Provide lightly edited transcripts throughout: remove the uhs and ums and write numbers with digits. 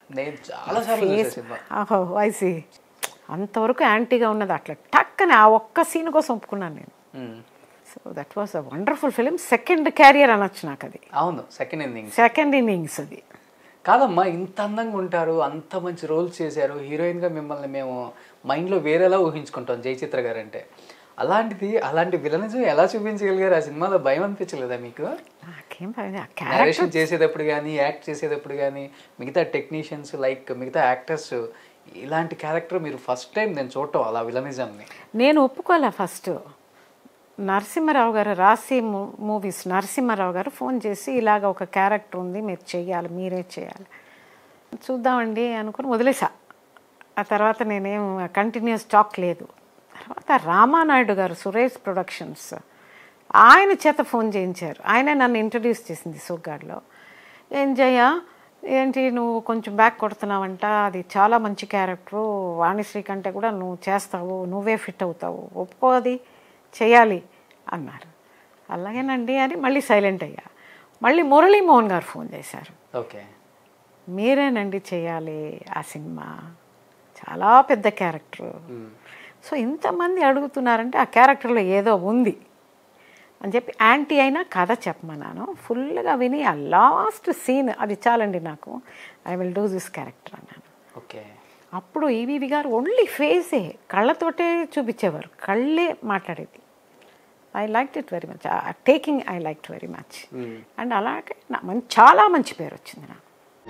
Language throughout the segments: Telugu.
నేను చాలా సార్లు చూసా సినిమా. వాయిసి అంతవరకు యాంటీగా ఉన్నది అట్లా టక్కని ఆ ఒక్క సీన్ కోసం ఒప్పుకున్నాను నేను. So that was a wonderful film. Second career అనొచ్చు నాకు అది. అవును, సెకండ్ ఇన్నింగ్స్ అది. కాదమ్మా, ఇంత అందంగా ఉంటారు, అంత మంచి రోల్స్ చేశారు, హీరోయిన్గా మిమ్మల్ని మేము మైండ్లో వేరేలా ఊహించుకుంటాం జయచిత్ర గారు అంటే. అలాంటి విలనిజం ఎలా చూపించగలిగారు ఆ సినిమాలో? భయం అనిపించలేదా మీకు? నాకేం డైరెక్షన్ చేసేటప్పుడు కానీ, యాక్ట్ చేసేటప్పుడు కానీ, మిగతా టెక్నీషియన్స్ లైక్ మిగతా యాక్టర్స్ ఇలాంటి క్యారెక్టర్ మీరు ఫస్ట్ టైం నేను చూడటం అలా విలనిజంని నేను ఒప్పుకోలే. ఫస్ట్ నరసింహారావు గారు రాసి మూవీస్ నరసింహారావు గారు ఫోన్ చేసి ఇలాగ ఒక క్యారెక్టర్ ఉంది, మీరు చెయ్యాలి, మీరే చేయాలి, చూద్దామండి అనుకుని వదిలేసా. ఆ తర్వాత నేనేం కంటిన్యూస్ టాక్ లేదు. తర్వాత రామానాయుడు గారు సురేష్ ప్రొడక్షన్స్ ఆయన చేత ఫోన్ చేయించారు. ఆయనే నన్ను ఇంట్రడ్యూస్ చేసింది సోగ్గాడ్లో. ఏం జయ, ఏంటి నువ్వు కొంచెం బ్యాక్ కొడుతున్నావంట, అది చాలా మంచి క్యారెక్టరు, వాణిశ్రీ కంటే కూడా నువ్వు చేస్తావు, నువ్వే ఫిట్ అవుతావు, ఒప్పుకోది, చేయాలి అన్నారు. అలాగేనండి అని మళ్ళీ సైలెంట్ అయ్యా. మళ్ళీ మురళీమోహన్ గారు ఫోన్ చేశారు. ఓకే, మీరేనండి చేయాలి ఆ సినిమా, చాలా పెద్ద క్యారెక్టరు. సో ఇంతమంది అడుగుతున్నారంటే ఆ క్యారెక్టర్లో ఏదో ఉంది అని చెప్పి యాంటీ అయినా కథ చెప్పమన్నాను. ఫుల్గా విని ఆ లాస్ట్ సీన్ అది చాలండి నాకు, I will do this character అన్నాను. ఓకే, అప్పుడు ఈవీవి గారు ఓన్లీ ఫేసే, కళ్ళతోటే చూపించేవారు, కళ్ళే మాట్లాడేది. I like it very much, taking I like very much. And అలాగే చాలా మంచి పేరు వచ్చింది నాకు.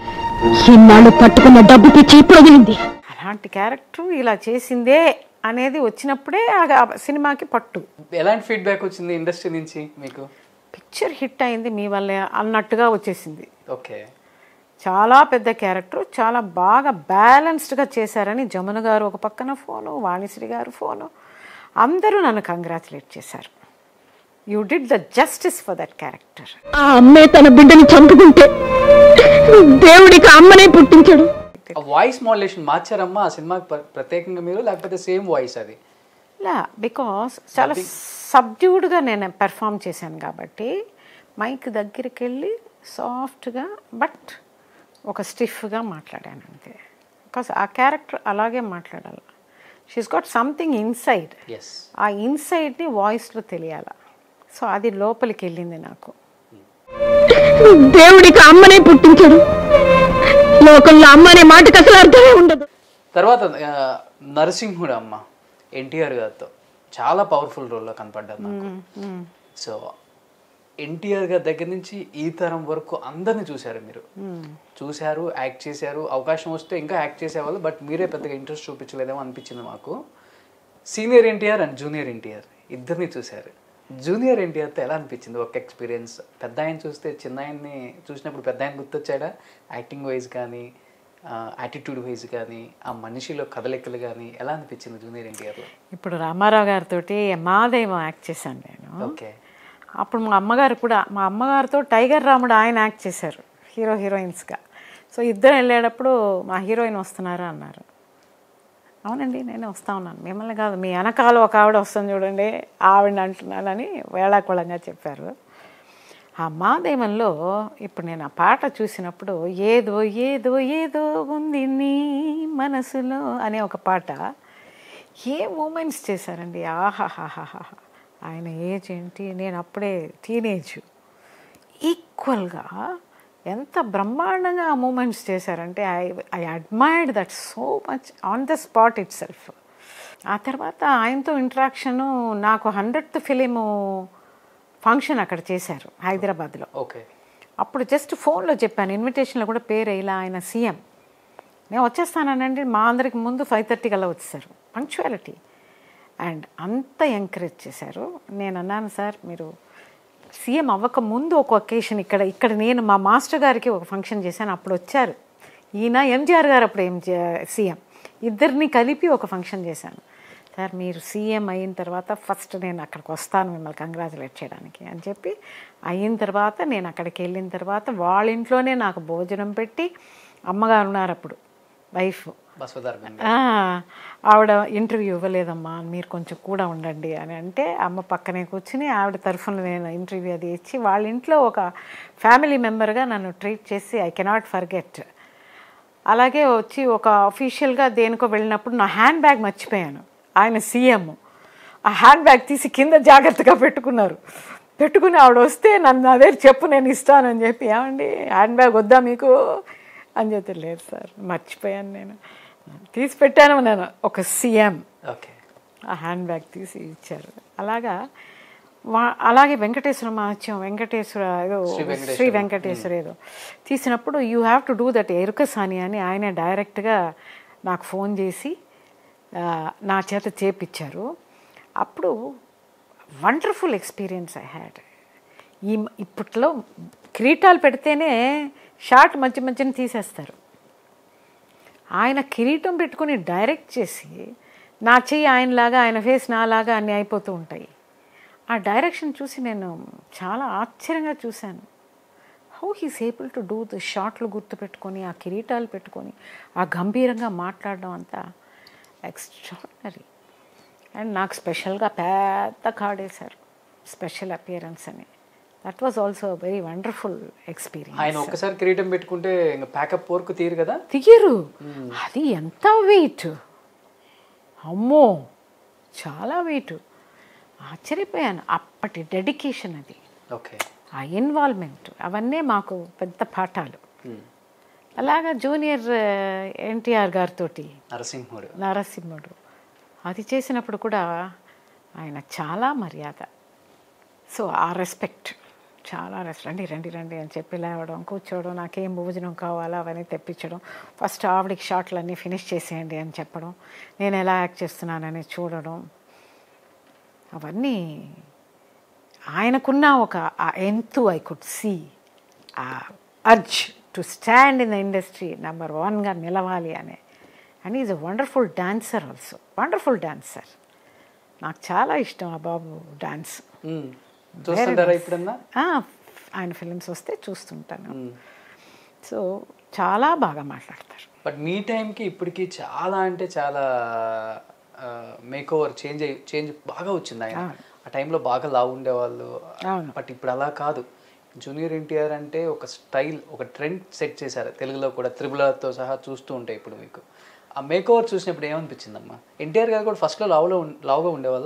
పట్టుకున్న డబ్బు పిచ్చి ఇప్పుడు అలాంటి క్యారెక్టర్ ఇలా చేసిందే అనేది వచ్చినప్పుడే ఆ సినిమాకి పట్టు. ఎలాంటి ఫీడ్బ్యాక్ వచ్చింది ఇండస్ట్రీ నుంచి మీకు? పిక్చర్ హిట్ అయింది మీ వల్లే అన్నట్టుగా వచ్చేసింది. ఓకే, చాలా పెద్ద క్యారెక్టర్, చాలా బాగా బ్యాలెన్స్డ్గా చేశారని జమున గారు ఒక పక్కన ఫోను, వాణిశ్రీ గారు ఫోను, అందరూ నన్ను కంగ్రాచులేట్ చేశారు. You did the justice for that character. ఆ అమ్మే తన బిడ్డని చంపుకుంటే దేవుడికి అమ్మనే పుట్టించాడు. వాయిస్ మోడ్యులేషన్ మార్చారమ్మా ఆ సినిమాకి ప్రత్యేకంగా మీరు, లేకపోతే సేమ్ వాయిస్ అది? బికాస్ చాలా సబ్డ్యూడ్గా నేను పెర్ఫామ్ చేశాను కాబట్టి మైక్ దగ్గరికి వెళ్ళి సాఫ్ట్గా బట్ ఒక స్టిఫ్గా మాట్లాడాను అంతే. బికాస్ ఆ క్యారెక్టర్ అలాగే మాట్లాడాలి. షీస్ గాట్ సంథింగ్ ఇన్సైడ్, ఆ ఇన్సైడ్ని వాయిస్లో తెలియాలి. సో అది లోపలికి వెళ్ళింది నాకు. దేవుడికి అమ్మనే పుట్టించాడు, లోకంలో అమ్మ అనే మాటకి అసలు అర్థమే ఉండదు. తర్వాత నరసింహుడు అమ్మ ఎన్టీఆర్ గారితో చాలా పవర్ఫుల్ రోల్లో కనపడ్డారు నాకు. సో ఎన్టీఆర్ గారి దగ్గర నుంచి ఈ తరం వరకు అందరిని చూశారు మీరు, చూశారు, యాక్ట్ చేశారు, అవకాశం వస్తే ఇంకా యాక్ట్ చేసేవాళ్ళు, బట్ మీరే పెద్దగా ఇంట్రెస్ట్ చూపించలేదేమో అనిపించింది మాకు. Senior NTR and junior NTR ఇద్దరిని చూశారు. జూనియర్ ఎన్టీఆర్తో ఎలా అనిపించింది ఒక ఎక్స్పీరియన్స్? పెద్ద ఆయన చూస్తే చిన్న ఆయన్ని చూసినప్పుడు పెద్ద ఆయన గుర్తొచ్చాడా? యాక్టింగ్ వైజ్ కానీ, యాటిట్యూడ్ వైజ్ కానీ, ఆ మనిషిలో కదలికలు కానీ ఎలా అనిపించింది జూనియర్ ఎన్టీఆర్లో? ఇప్పుడు రామారావు గారితో మాదేమో యాక్ట్ చేశాను నేను. ఓకే, అప్పుడు మా అమ్మగారితో టైగర్ రాముడు ఆయన యాక్ట్ చేశారు హీరోయిన్స్గా. సో ఇద్దరు వెళ్ళేటప్పుడు మా హీరోయిన్ వస్తున్నారా అన్నారు. అవునండి నేనే వస్తా ఉన్నాను, మిమ్మల్ని కాదు, మీ వెనకాల ఒక ఆవిడ వస్తుంది చూడండి ఆవిడ అంటున్నానని వేళాకుళంగా చెప్పారు. ఆ మాదేవంలో ఇప్పుడు నేను ఆ పాట చూసినప్పుడు ఏదో ఏదో ఏదో ఉంది నీ మనసులో అనే ఒక పాట, ఏ మూమెంట్స్ చేశారండి. ఆహాహాహాహా, ఆయన ఏజ్ ఏంటి, నేను అప్పుడే టీనేజ్, ఈక్వల్గా ఎంత బ్రహ్మాండంగా ఆ మూమెంట్స్ చేశారంటే I admired that so much on the spot itself. ఆ తర్వాత ఆయనతో ఇంట్రాక్షను నాకు 100th ఫిలిము ఫంక్షన్ అక్కడ చేశారు హైదరాబాద్లో. ఓకే, అప్పుడు జస్ట్ ఫోన్లో చెప్పాను, ఇన్విటేషన్లో కూడా పేరు ఇలా, ఆయన సీఎం, నేను వచ్చేస్తానండి, మా అందరికి ముందు 5:30 కల్లా వచ్చేసారు, పంక్చువాలిటీ. అండ్ అంత ఎంకరేజ్ చేశారు. నేను అన్నాను, సార్ మీరు సీఎం అవ్వక ముందు ఒక ఒకేషన్ ఇక్కడ నేను మా మాస్టర్ గారికి ఒక ఫంక్షన్ చేశాను, అప్పుడు వచ్చారు ఈయన, ఎంజీఆర్ గారు అప్పుడు సీఎం, ఇద్దరిని కలిపి ఒక ఫంక్షన్ చేశాను. సార్ మీరు సీఎం అయిన తర్వాత ఫస్ట్ నేను అక్కడికి వస్తాను మిమ్మల్ని కంగ్రాచులేట్ చేయడానికి అని చెప్పి, అయిన తర్వాత నేను అక్కడికి వెళ్ళిన తర్వాత వాళ్ళ ఇంట్లోనే నాకు భోజనం పెట్టి, అమ్మగారు ఉన్నారు అప్పుడు వైఫ్, ఆవిడ ఇంటర్వ్యూ ఇవ్వలేదమ్మా మీరు కొంచెం కూడా ఉండండి అని అంటే, అమ్మ పక్కనే కూర్చుని ఆవిడ తరఫున నేను ఇంటర్వ్యూ అది ఇచ్చి, వాళ్ళ ఇంట్లో ఒక ఫ్యామిలీ మెంబర్గా నన్ను ట్రీట్ చేసి ఐ కెనాట్ ఫర్గెట్. అలాగే వచ్చి ఒక అఫీషియల్గా దేనికో వెళ్ళినప్పుడు నా హ్యాండ్ బ్యాగ్ మర్చిపోయాను. ఆయన సీఎం ఆ హ్యాండ్ బ్యాగ్ తీసి కింద జాగ్రత్తగా పెట్టుకుని ఆవిడ వస్తే నన్ను అదే చెప్పు నేను ఇస్తానని చెప్పి, ఏమండి హ్యాండ్ బ్యాగ్ వద్దా మీకు అని చెప్పి, లేదు సార్ మర్చిపోయాను నేను, తీసి పెట్టాను నేను. ఒక సీఎం ఓకే ఆ హ్యాండ్ బ్యాగ్ తీసి ఇచ్చారు. అలాగే వెంకటేశ్వర మహత్యం, శ్రీ వెంకటేశ్వర ఏదో తీసినప్పుడు you have to do that ఎరుక సాని అని ఆయన డైరెక్ట్గా నాకు ఫోన్ చేసి నా చేత చేపించారు. అప్పుడు వండర్ఫుల్ ఎక్స్పీరియన్స్ ఐ హ్యాడ్. ఇప్పట్లో కిరీటాలు పెడితేనే షార్ట్ మధ్యని తీసేస్తారు. ఆయన కిరీటం పెట్టుకుని డైరెక్ట్ చేసి నా చెయ్యి ఆయనలాగా, ఆయన ఫేస్ నాలాగా అన్నీ అయిపోతూ ఉంటాయి. ఆ డైరెక్షన్ చూసి నేను చాలా ఆశ్చర్యంగా చూశాను. How he's able to do the షార్ట్లు గుర్తుపెట్టుకొని, ఆ కిరీటాలు పెట్టుకొని, ఆ గంభీరంగా మాట్లాడడం అంతా ఎక్స్ట్రాడినరీ. అండ్ నాకు స్పెషల్గా పెద్ద కార్డ్ వేశారు, స్పెషల్ అపియరెన్స్ అని. That was also very wonderful experience. ఆయన ఒక్కసారి కిరీటం పెట్టుకుంటే ఇంకా ప్యాకప్ పోర్కు తీరు కదా, తీయరు. అది ఎంత వెయిట్, అమ్మో చాలా వెయిట్. ఆశ్చర్యపోయాను. అప్పటి డెడికేషన్ అది, ఓకే ఆ ఇన్వాల్వ్మెంట్, అవన్నీ మాకు పెద్ద పాఠాలు. అలాగా జూనియర్ ఎన్టీఆర్ గారితో నరసింహుడు అది చేసినప్పుడు కూడా ఆయన చాలా మర్యాద. సో ఆ రెస్పెక్ట్, చాలా రెస్పెక్ట్. రండి అని చెప్పి లేవడం, కూర్చోవడం, నాకేం భోజనం కావాలో అవన్నీ తెప్పించడం, ఫస్ట్ ఆవిడకి షాట్లన్నీ ఫినిష్ చేసేయండి అని చెప్పడం, నేను ఎలా యాక్ట్ చేస్తున్నానని చూడడం, అవన్నీ ఆయనకున్న ఒక ఎంతు ఐ కుడ్ సీ, ఆ urge to stand in the industry number 1గా నిలవాలి అని. And is a wonderful dancer also, wonderful dancer. నాకు చాలా ఇష్టం ఆ బాబు డాన్స్. ఆయన ఫిలిమ్స్ వస్తే చూస్తుంటాను. సో చాలా బాగా మాట్లాడతారు. బట్ మీ టైంకి ఇప్పటికి చాలా అంటే చాలా మేక్ ఓవర్ చేంజ్ బాగా వచ్చింది. ఆయన ఆ టైంలో బాగా లావు ఉండేవాళ్ళు, బట్ ఇప్పుడు అలా కాదు. జూనియర్ ఎన్టీఆర్ అంటే ఒక స్టైల్, ఒక ట్రెండ్ సెట్ చేశారు తెలుగులో కూడా, త్రిబులతో సహా చూస్తూ ఉంటాయి. ఇప్పుడు మీకు ఆ మేక్ ఓవర్ చూసినప్పుడు ఏమనిపించిందమ్మా? ఎన్టీఆర్ గారు కూడా ఫస్ట్లో లావుగా ఉండేవాళ్ళ?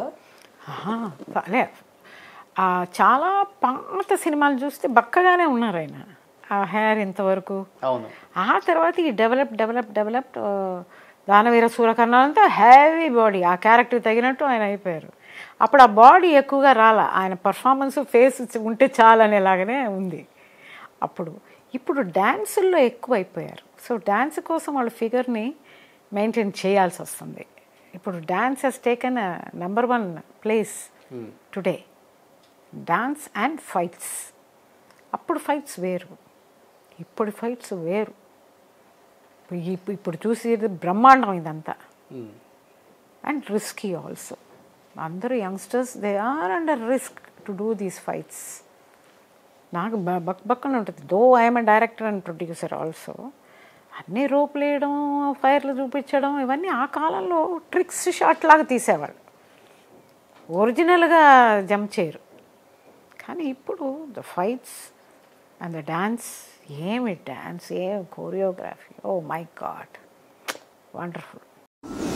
చాలా పాత సినిమాలు చూస్తే బక్కగానే ఉన్నారు ఆయన, ఆ హెయిర్ ఇంతవరకు. అవును. ఆ తర్వాత ఈ డెవలప్డ్ దానవీర సూరకర్ణాలంతా హ్యావీ బాడీ, ఆ క్యారెక్టర్ తగినట్టు ఆయన అయిపోయారు. అప్పుడు ఆ బాడీ ఎక్కువగా రాలా, ఆయన పర్ఫార్మెన్స్ ఫేస్ ఉంటే చాలనేలాగానే ఉంది అప్పుడు. ఇప్పుడు డ్యాన్సుల్లో ఎక్కువ అయిపోయారు. సో డ్యాన్స్ కోసం వాళ్ళ ఫిగర్ని మెయింటైన్ చేయాల్సి వస్తుంది. ఇప్పుడు dance he's taken number 1 place today. Dance and fights. అప్పుడు ఫైట్స్ వేరు, ఇప్పుడు ఫైట్స్ వేరు. ఇప్పుడు చూసేది బ్రహ్మాండం ఇదంతా. And risky also. అందరూ youngsters they are under risk to do these fights. నాకు బక్కనే ఉంటుంది. Though I'm a director and producer also. అన్నీ రోపులు వేయడం, ఫైర్లు చూపించడం, ఇవన్నీ ఆ కాలంలో ట్రిక్స్ షాట్ లాగా తీసేవాళ్ళు, ఒరిజినల్గా జంప్ చేయరు. కానీ ఇప్పుడు the fights and the dance, ఏమి డాన్స్, ఏం choreography, oh my god, wonderful.